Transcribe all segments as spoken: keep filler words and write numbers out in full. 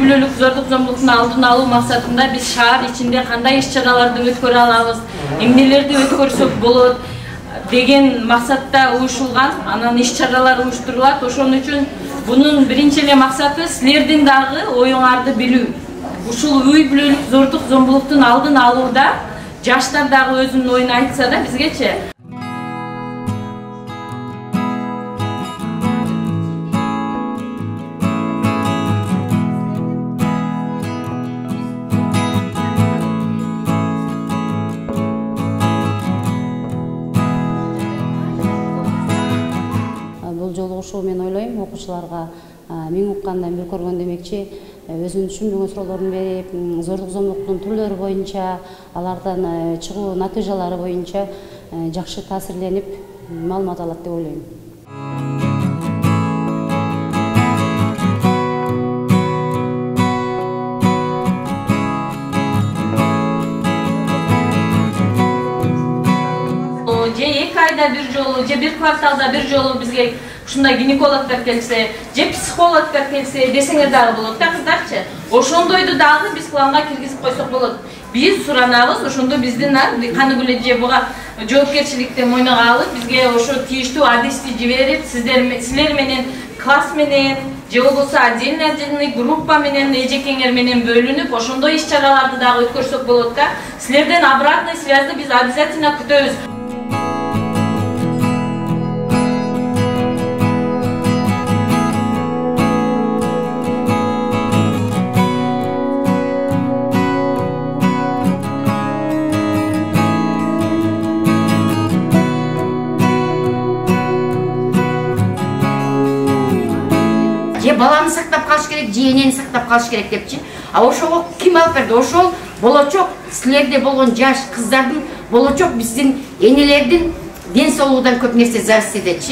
бүлөлүк зордук зомбулуктун алдын алуу максатында биз шаар ичинде кандай иш-чараларды өткөрө алабыз, эмнелерди өткөрсөк болот деген максатта уюшулган, анан иш-чаралар уюштурулат. Ошон үчүн бунун биринчи эле максаты силердин дагы оюңарды билүү. Ушул үй бүлөлүк зордук зомбулуктун алдын алууда жаштар дагы өзүнүн оюн айтса да бизгечи. Бул жолу ошол мен ойлойм, окуучуларга мен уккандан бир көргөн демекчи, өзүнүн түшүндүгүн суроолорун берип, зордук зомбулуктун түрлөрү боюнча, алардан чыгуу натыйжалары боюнча жакшы таасирленип, маалымат алат деп ойлойм. Же эки айда бир жолу, же бир кварталда бир жолу бизге ушундай гинекологдор келсе, же психологдор келсе десеңер дагы болот да кыздарчы. Ошондойду дагы биз планга киргизип койсок болот. Биз суранабыз, ошондо биздин каны бүлө же буга жоопкерчиликти мойнуга алып, бизге ошо тийиштүү адисти жиберип, сиздер силер менен класс менен же болбосо отдельный отдельный группа менен эжекеңер менен бөлүнүп, ошондой иш-чараларды дагы өткөрсөк болот да. Силерден обратный связьды биз обязательно күтөбүз. Же баланы сактап калыш керек, же энени сактап калыш керек депчи. А ошого ким алып берди? Ошол болочок силерде болгон жаш кыздардын, болочок биздин энелердин ден соолугунан көп нерсе зависит этетчи.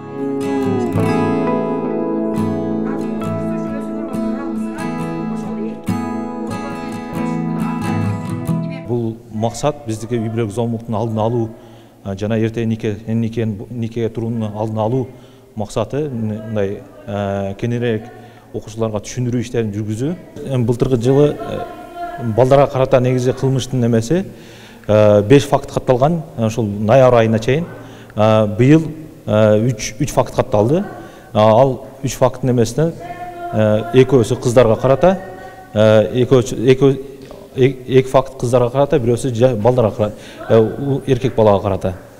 Бул максат биздики үй бүлөлүк зомбулуктун алдын алуу, жана эрте никеге туруунун алдын алуу максаты мындай кененирээк окуучуларга түшүндүрүү иштерин жүргүзүү. Былтыркы жылы балдарга карата негизи кылмыштын немеси беш факт катталган, ошол ноябрь айына чейин. Быйыл үч факт катталды. Ал үч факттын немесинен экөөсү кыздарга карата, эки факт кыздарга карата, бирөөсү балдарга карата, эркек балага карата.